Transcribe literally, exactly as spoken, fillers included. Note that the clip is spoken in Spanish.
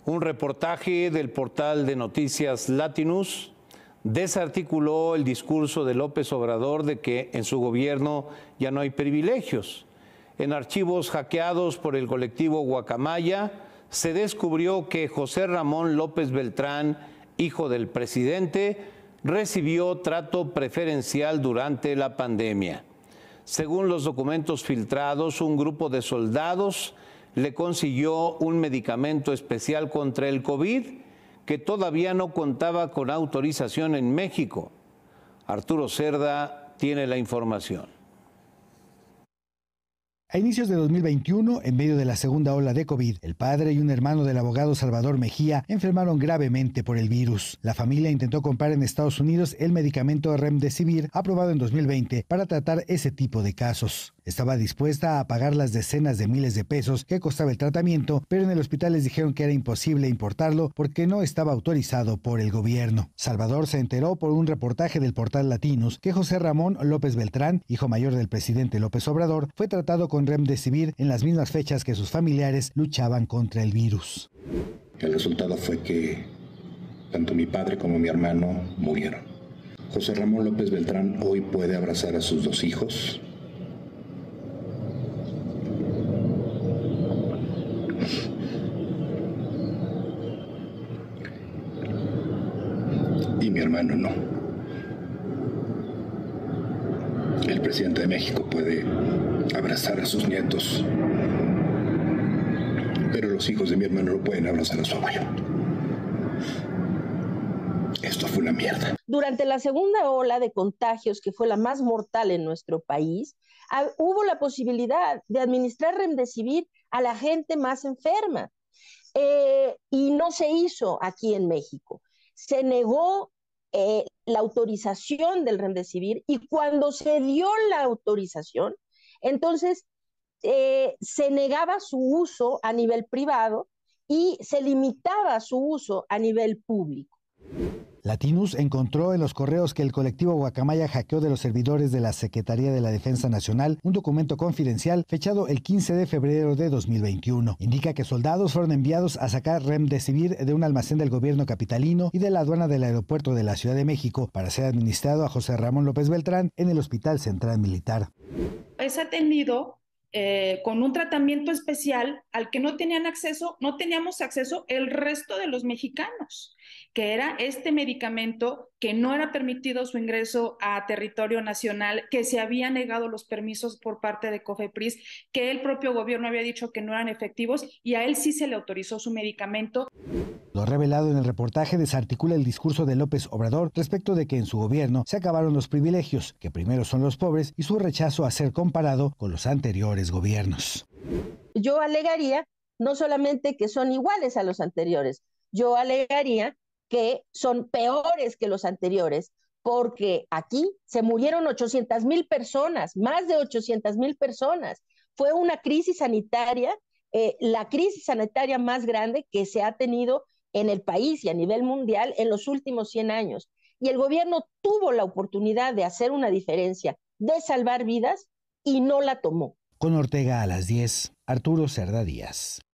Un reportaje del portal de noticias Latinus desarticuló el discurso de López Obrador de que en su gobierno ya no hay privilegios. En archivos hackeados por el colectivo Guacamaya se descubrió que José Ramón López Beltrán, hijo del presidente, recibió trato preferencial durante la pandemia. Según los documentos filtrados, un grupo de soldados le consiguió un medicamento especial contra el COVID que todavía no contaba con autorización en México. Arturo Cerda tiene la información. A inicios de dos mil veintiuno, en medio de la segunda ola de COVID, el padre y un hermano del abogado Salvador Mejía enfermaron gravemente por el virus. La familia intentó comprar en Estados Unidos el medicamento Remdesivir, aprobado en dos mil veinte, para tratar ese tipo de casos. Estaba dispuesta a pagar las decenas de miles de pesos que costaba el tratamiento, pero en el hospital les dijeron que era imposible importarlo porque no estaba autorizado por el gobierno. Salvador se enteró por un reportaje del portal Latinus que José Ramón López Beltrán, hijo mayor del presidente López Obrador, fue tratado con Remdesivir en las mismas fechas que sus familiares luchaban contra el virus. El resultado fue que tanto mi padre como mi hermano murieron. José Ramón López Beltrán hoy puede abrazar a sus dos hijos. Y mi hermano no. El presidente de México puede abrazar a sus nietos, pero los hijos de mi hermano no pueden abrazar a su abuelo. Esto fue una mierda. Durante la segunda ola de contagios, que fue la más mortal en nuestro país, hubo la posibilidad de administrar Remdesivir a la gente más enferma. Eh, y no se hizo aquí en México. Se negó eh, la autorización del Remdesivir, y cuando se dio la autorización, entonces eh, se negaba su uso a nivel privado y se limitaba su uso a nivel público. Latinus encontró en los correos que el colectivo Guacamaya hackeó de los servidores de la Secretaría de la Defensa Nacional un documento confidencial fechado el quince de febrero de dos mil veintiuno. Indica que soldados fueron enviados a sacar Remdesivir de un almacén del gobierno capitalino y de la aduana del aeropuerto de la Ciudad de México para ser administrado a José Ramón López Beltrán en el Hospital Central Militar. Es atendido Eh, con un tratamiento especial al que no tenían acceso, no teníamos acceso el resto de los mexicanos, que era este medicamento que no era permitido su ingreso a territorio nacional, que se habían negado los permisos por parte de COFEPRIS, que el propio gobierno había dicho que no eran efectivos, y a él sí se le autorizó su medicamento. Lo revelado en el reportaje desarticula el discurso de López Obrador respecto de que en su gobierno se acabaron los privilegios, que primero son los pobres, y su rechazo a ser comparado con los anteriores gobiernos. Yo alegaría no solamente que son iguales a los anteriores, yo alegaría que son peores que los anteriores, porque aquí se murieron ochocientas mil personas, más de ochocientas mil personas. Fue una crisis sanitaria, eh, la crisis sanitaria más grande que se ha tenido en el país y a nivel mundial en los últimos cien años. Y el gobierno tuvo la oportunidad de hacer una diferencia, de salvar vidas, y no la tomó. Con Ortega a las diez, Arturo Cerda Díaz.